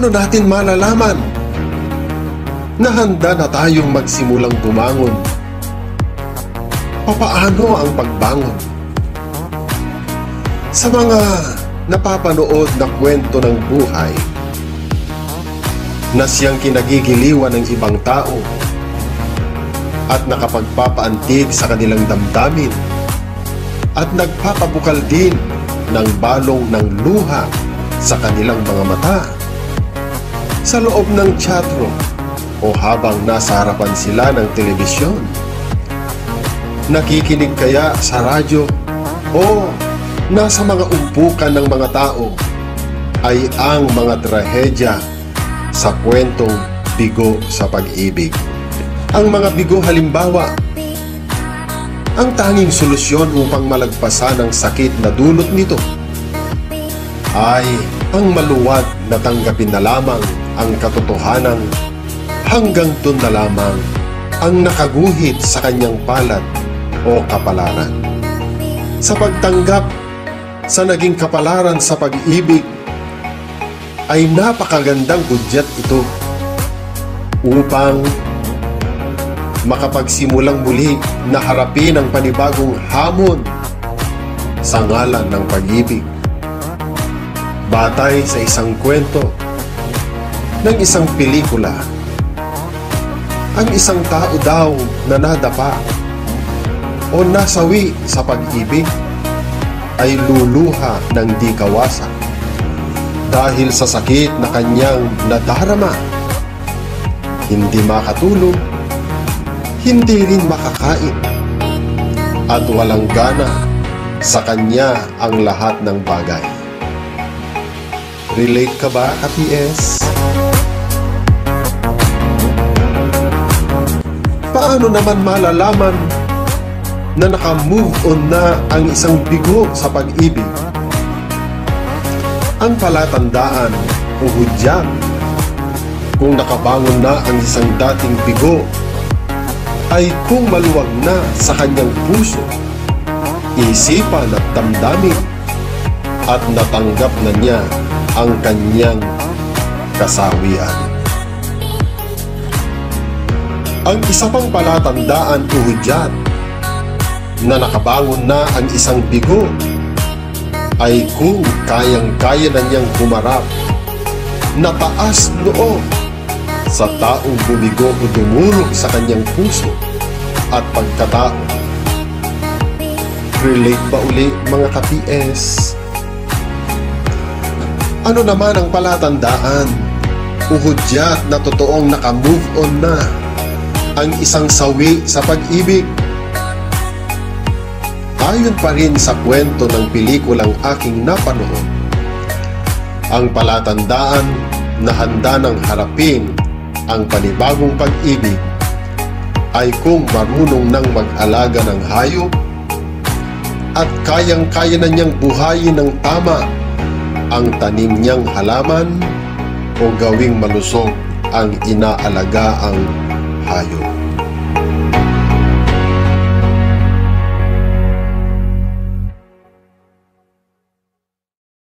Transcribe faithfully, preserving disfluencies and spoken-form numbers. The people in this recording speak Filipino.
paano natin malalaman na handa na tayong magsimulang bumangon? Papaano ang pagbangon? Sa mga napapanood na kwento ng buhay na siyang kinagigiliwan ng ibang tao at nakapagpapaantig sa kanilang damdamin at nagpapabukal din ng balong ng luha sa kanilang mga mata sa loob ng chatroom o habang nasa harapan sila ng telebisyon, nakikinig kaya sa radyo o nasa mga umpukan ng mga tao ay ang mga trahedya sa kwentong bigo sa pag-ibig. Ang mga bigo halimbawa, ang tanging solusyon upang malagpasan ang sakit na dulot nito ay ang maluwag na tanggapin na lamang ang katotohanan hanggang dun na lamang ang nakaguhit sa kanyang palad o kapalaran. Sa pagtanggap sa naging kapalaran sa pag-ibig ay napakagandang hudyat ito upang makapagsimulang muli na harapin ang panibagong hamon sa ngalan ng pag-ibig. Batay sa isang kwento ng isang pelikula, ang isang tao daw na nadapa o nasawi sa pag-ibig ay luluha ng di kawasan dahil sa sakit na kanyang nadarama. Hindi makatulog, hindi rin makakain, at walang gana sa kanya ang lahat ng bagay. Relate ka ba, Ka P S? Paano naman malalaman na naka-move on na ang isang bigo sa pag-ibig? Ang palatandaan o hudyat kung nakabangon na ang isang dating bigo ay kung maluwag na sa kanyang puso, isipan at damdamin at natanggap na niya ang kanyang kasawian. Ang isa pang palatandaan o hudyat na nakabangon na ang isang bigo ay kung kayang-kaya na niyang humarap na taas noo sa taong bumigo o dumurog sa kanyang puso at pagkatao. Relate ba uli, mga Ka P S? Ano naman ang palatandaan o hudyat na totoong naka-move on na ang isang sawi sa pag-ibig? Ayon pa rin sa kwento ng pelikulang aking napanood, ang palatandaan na handa ng harapin ang panibagong pag-ibig ay kung marunong nang mag-alaga ng hayop at kayang-kaya na niyang buhayin ng tama ang tanim niyang halaman o gawing malusog ang inaalagaang hayop.